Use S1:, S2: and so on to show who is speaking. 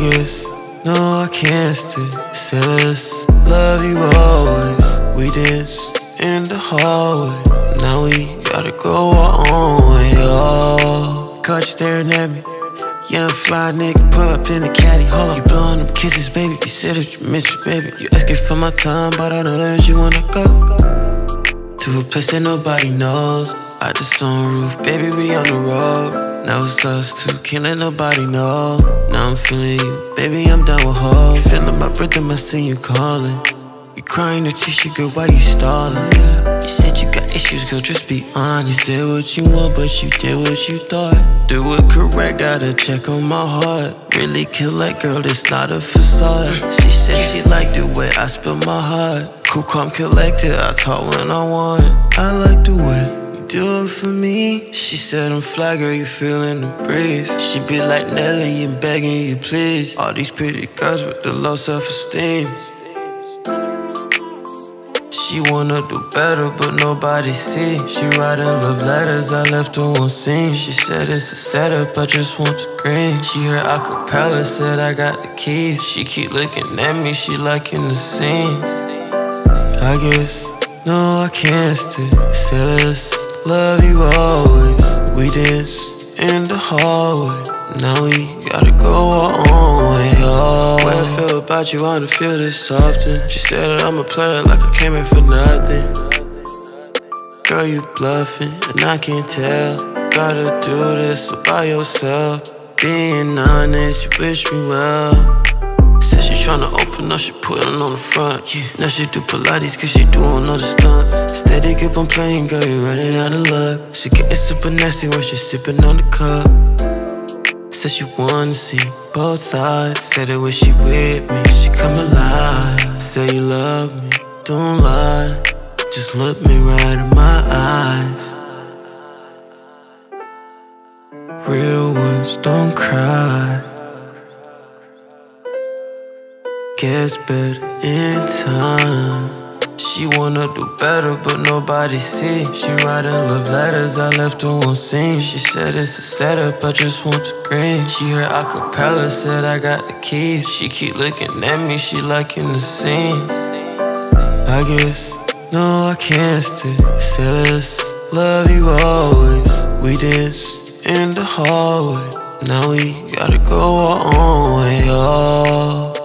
S1: guess, no, I can't stay. Say let's love you always. We danced in the hallway. Now we gotta go our own way, oh. Caught you staring at me. Young fly nigga, pull up in the caddy, hold up. You blowing them kisses, baby. You said that you miss me, baby. You asking for my time, but I know that you wanna go to a place that nobody knows. I just on roof, baby, we on the road. Now it's us two, can't let nobody know. Now I'm feeling you, baby, I'm down with hope. You feeling my rhythm, I see you calling. You crying to tissue, girl, why you stalling? Yeah. You said you got issues, girl, just be honest. You did what you want, but you did what you thought. Do it correct, gotta check on my heart. Really kill that girl, it's not a facade. She said she liked the way I spill my heart. Cool, calm, collected, I talk when I want. I like the way do it for me. She said I'm fly, girl, you feeling the breeze. She be like Ytnnelly and begging you please. All these pretty girls with the low self-esteem. She wanna do better, but nobody see. She writing love letters, I left her one scene. She said it's a setup, I just want the green. She heard acapella, said I got the keys. She keep looking at me, she liking the scenes. I guess, no, I can't stay. Say let's love you always. We danced in the hallway. Now we gotta go our own way, oh. Way I feel about you, I don't feel this often. She said that I'm a player, like I came here for nothing. Girl, you bluffing, and I can't tell. Gotta do this all by yourself. Being honest, you wish me well. Said she tryna open up, she putting on the front, yeah. Now she do Pilates cause she doing all the stunts. Steady keep on playing, girl, you running out of luck. She getting super nasty when she sipping on the cup. Said she wanna see both sides. Said that when she with me, she come alive. Say you love me, don't lie. Just look me right in my eyes. Real ones don't cry. Gets better in time. She wanna do better, but nobody see. She writing love letters, I left her one scene. She said it's a setup, I just want the green. She heard acapella, said I got the keys. She keep looking at me, she liking the scenes. I guess, no, I can't stay. Say let's love you always. We danced in the hallway. Now we gotta go our own way, oh.